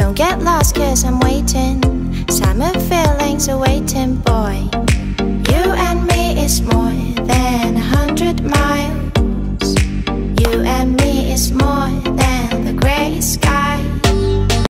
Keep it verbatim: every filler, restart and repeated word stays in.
Don't get lost cause I'm waiting. Summer feelings are waiting, boy. You and me is more than a hundred miles. You and me is more than the grey sky.